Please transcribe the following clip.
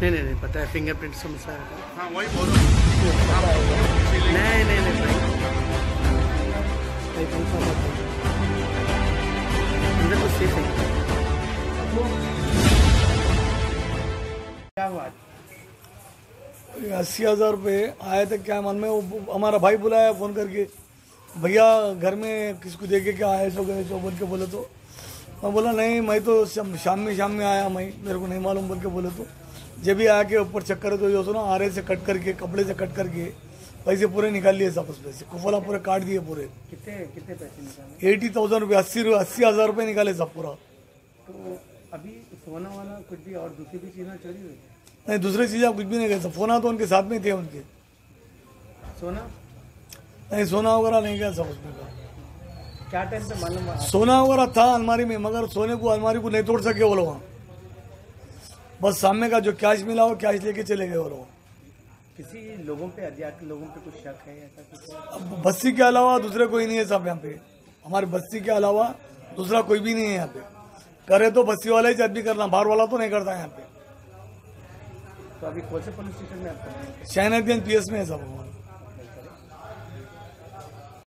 नहीं पता है, फिंगरप्रिंट समस्या है। हाँ वही बोल रहा हूँ। नहीं भाई, अंदर तो सेफ है। क्या हुआ? 80,000 रुपये आए थे। क्या मन में वो हमारा भाई बुलाया फ़ोन करके, भैया घर में किसको देखे क्या आए सो गए सो बोल के बोले। तो मैं बोला नहीं, मैं तो शाम में आया, मैं मेरे को नहीं मालूम बोल के बोले। तो जब भी आके ऊपर चक्कर तो जो सुना आरे से कट करके, कपड़े से कट करके पैसे पूरे निकाल लिए सब। उस पैसे कुफला पूरे काट दिए पूरे। कितने पैसे निकाले? 80,000 रुपये, 80,000 रुपये निकाले सब पूरा। तो अभी सोना वाला कुछ भी और दूसरी भी चीज़ें चोरी हुई? नहीं, दूसरी चीज़ें कुछ भी नहीं गए। सब फोना तो उनके साथ में थे उनके। सोना नहीं, सोना वगैरह नहीं गया सब उसमें का। क्या टाइम पे मालूम? सोना वगैरह था अलमारी में, मगर सोने को अलमारी को नहीं तोड़ सके वो लोग। बस सामने का जो कैश मिला वो कैश लेके चले गए वो लोग। किसी लोगों पे, अज्ञात लोगों पे कुछ शक है ऐसा कुछ? अब बस्ती के अलावा दूसरे कोई नहीं है सब यहाँ पे। हमारी बस्ती के अलावा दूसरा कोई भी नहीं है यहाँ पे। करे तो बस्ती वाला ही आदमी करना, बाहर वाला तो नहीं करता यहाँ पे। तो अभी कौन से पुलिस स्टेशन में आपका? शहनाईगंज PS में है सब।